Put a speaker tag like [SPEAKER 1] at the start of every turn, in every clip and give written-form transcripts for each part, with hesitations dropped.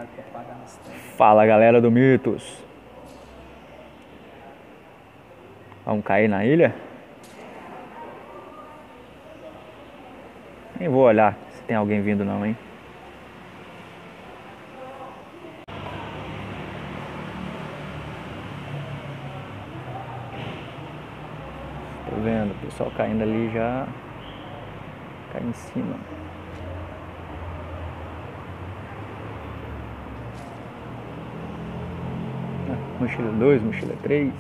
[SPEAKER 1] Fala, galera do Mitos. Vamos cair na ilha? Nem vou olhar se tem alguém vindo não, hein? Tô vendo o pessoal caindo ali já. Cai em cima. Mochila 2, mochila 3.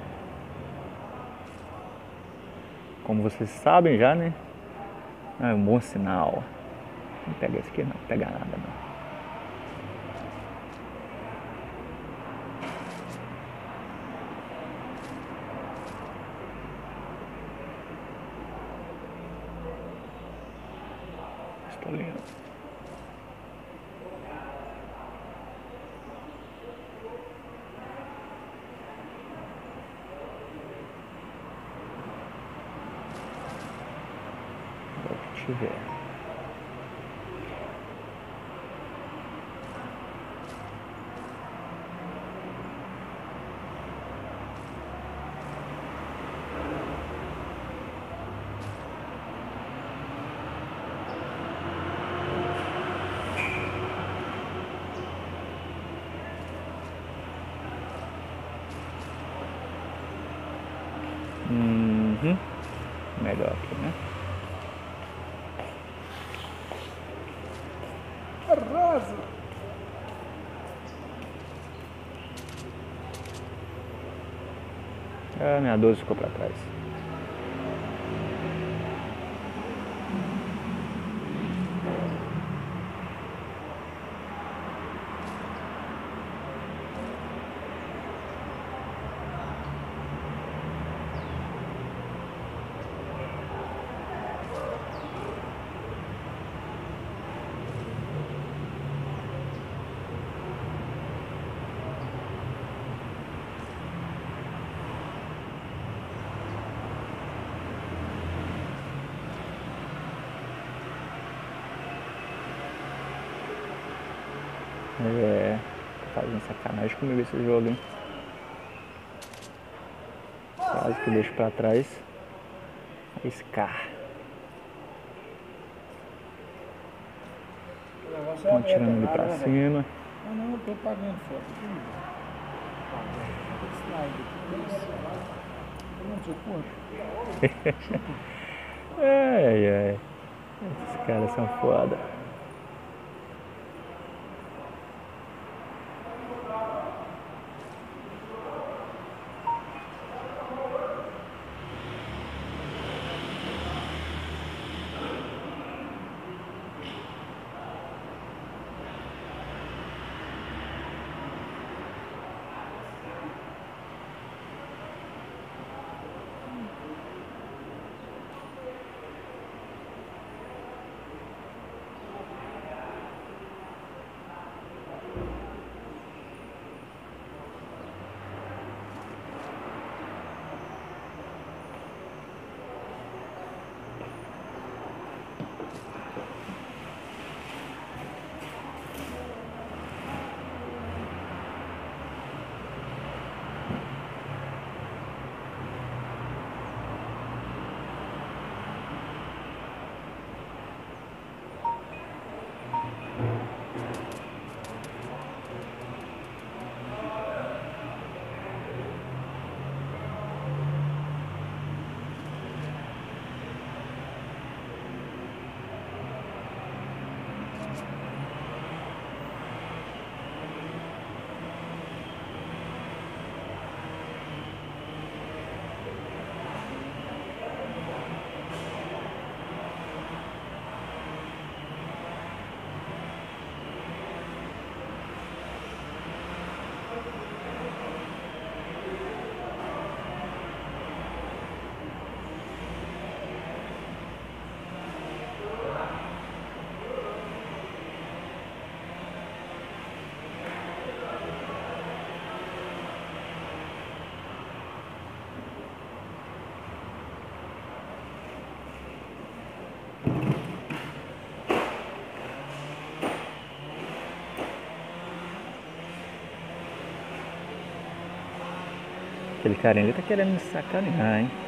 [SPEAKER 1] Como vocês sabem já, né? É um bom sinal. Não pega esse aqui não, pega nada não. Pistolinha. O que tiver. Melhor aqui, né?
[SPEAKER 2] Arrasa!
[SPEAKER 1] Ah, minha 12 ficou pra trás. Tá fazendo sacanagem comigo esse jogo, hein? Quase que deixo pra trás. Scar. Estão atirando ele pra cima.
[SPEAKER 2] Não, eu tô pagando foto.
[SPEAKER 1] Ai, ai. Esses caras são foda. Aquele carinha ali tá querendo me sacanear, hein?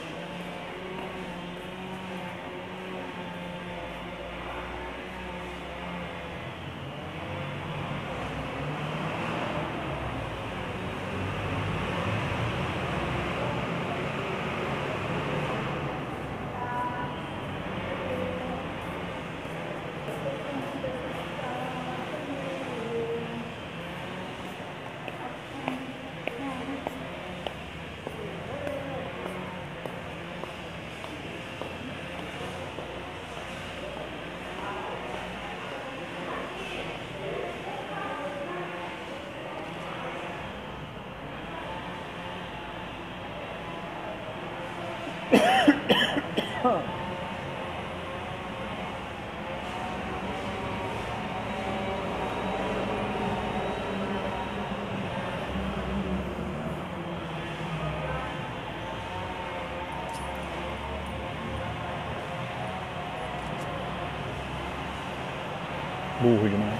[SPEAKER 1] Burro demais.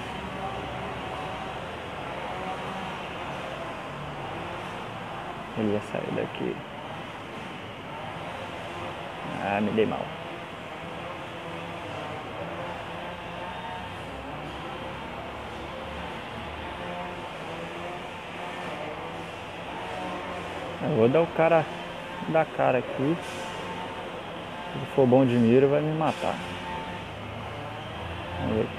[SPEAKER 1] Ele ia sair daqui. Ah, me dei mal. Eu vou dar o cara da cara aqui. Se ele for bom de mira, vai me matar. Vamos ver.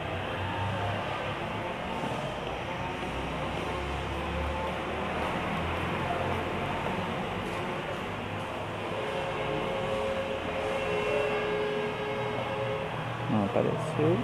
[SPEAKER 1] Não apareceu.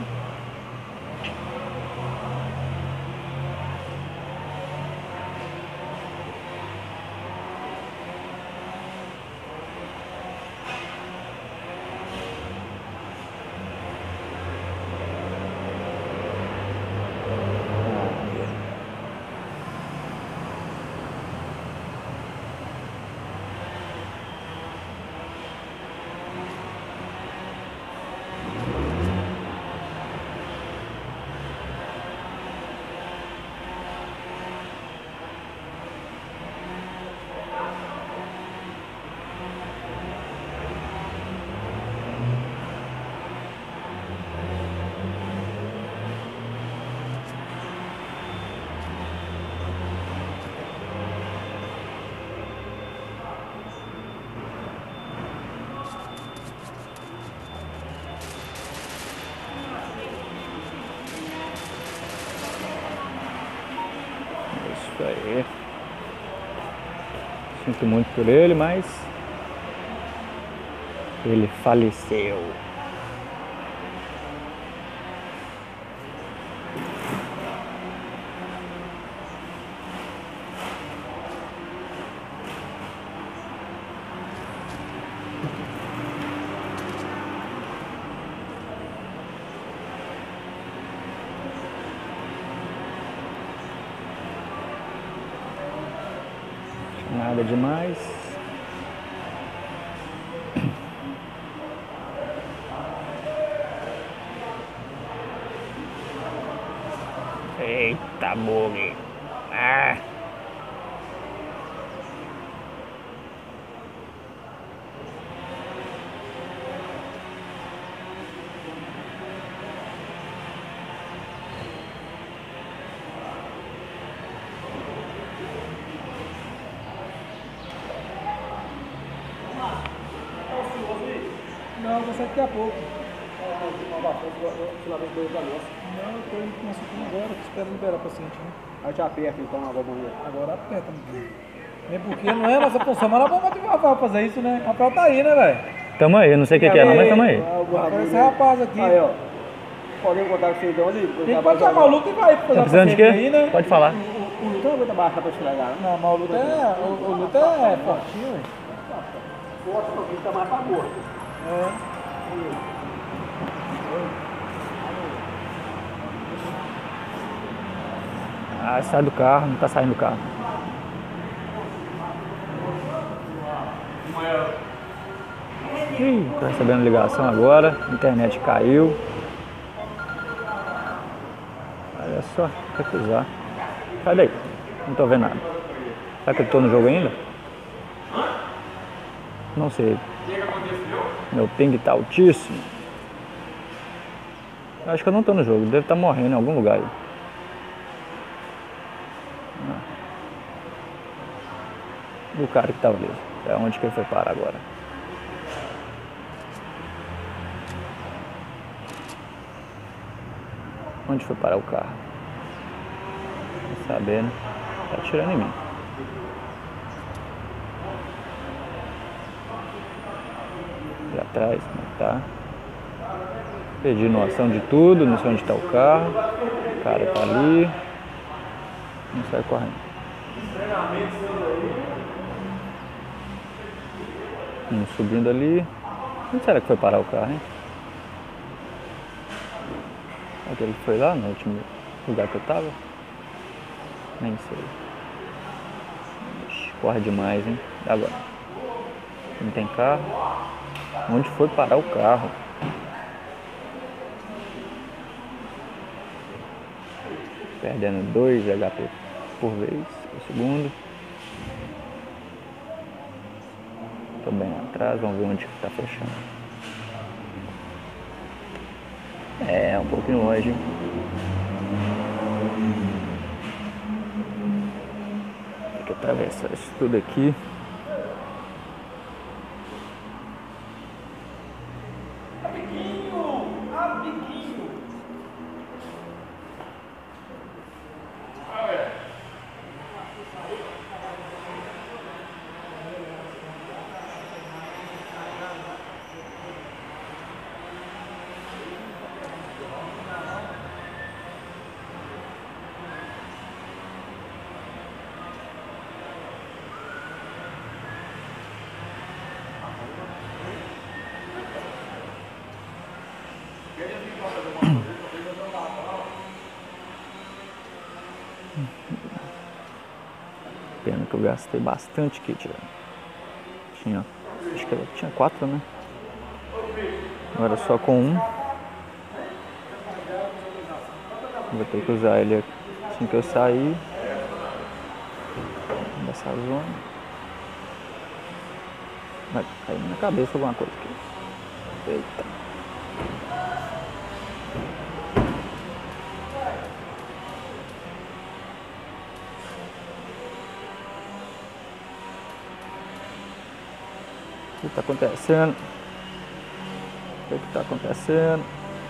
[SPEAKER 1] Isso aí. Sinto muito por ele, mas ele faleceu. Nada demais. Eita, bug. Ah.
[SPEAKER 2] Não, vou sair daqui a pouco. Não, eu tô indo com uma sucuna agora, tô esperando liberar o paciente, né?
[SPEAKER 3] Aí te aperta então a banheira.
[SPEAKER 2] Agora aperta, meu. Nem porque não é nossa função, mas nós vamos motivar o Rafael a fazer isso, né? O Rafael tá aí, né, velho?
[SPEAKER 1] Tamo aí, não sei o que é não, mas tamo aí.
[SPEAKER 2] Rafael, esse rapaz aqui.
[SPEAKER 3] Aí, ó. Podem contar com vocês de onde?
[SPEAKER 2] Ele pode chamar o Luto e vai fazer
[SPEAKER 1] Tá
[SPEAKER 2] a
[SPEAKER 1] precisando de
[SPEAKER 2] paciente
[SPEAKER 1] quê?
[SPEAKER 2] aí, né?
[SPEAKER 1] Pode falar.
[SPEAKER 3] O Luto não aguenta baixar pra esfregar, né?
[SPEAKER 2] Não, mas o Luto o Luto é fortinho, velho.
[SPEAKER 3] Forte não, tem que tá mais pra gordo.
[SPEAKER 2] É.
[SPEAKER 1] Ah, sai do carro, não tá saindo do carro. Ih, tô recebendo ligação agora, a internet caiu. Olha só, recusar. Sai daí, não tô vendo nada. Será que eu tô no jogo ainda? Não sei. Meu ping tá altíssimo. Acho que eu não tô no jogo, deve estar morrendo em algum lugar aí. O cara que tava ali. É onde que ele foi parar agora? Onde foi parar o carro? Não saber, né? Tá atirando em mim. Ali atrás, como é que tá? Perdi noção de tudo, não sei onde tá o carro. O cara tá ali. Não sai correndo. Subindo ali. Onde será que foi parar o carro, hein? Aquele que foi lá no último lugar que eu tava? Nem sei. Ixi, corre demais, hein? E agora? Não tem carro. Onde foi parar o carro? Perdendo 2 HP por vez, por segundo. Tô bem atrás, vamos ver onde que tá fechando. É, um pouquinho longe, hein? Tem que atravessar isso tudo aqui. Pena que eu gastei bastante kit, velho. Acho que tinha 4, né? Agora só com um. Vou ter que usar ele assim que eu sair dessa zona. Vai cair na minha cabeça alguma coisa aqui. Eita. O que tá acontecendo? O que tá acontecendo?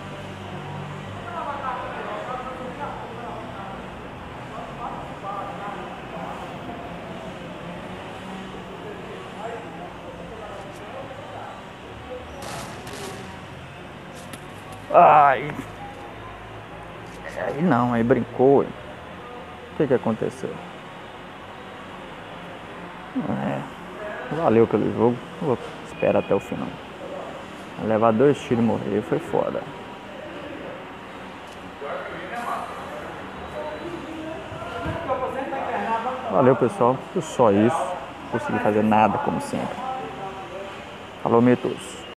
[SPEAKER 1] Ai! Aí não, aí brincou. O que aconteceu? Valeu pelo jogo. Vou esperar até o final. Levar 2 tiros e morrer foi foda. Valeu, pessoal. Só isso. Não consegui fazer nada como sempre. Falou, mitos.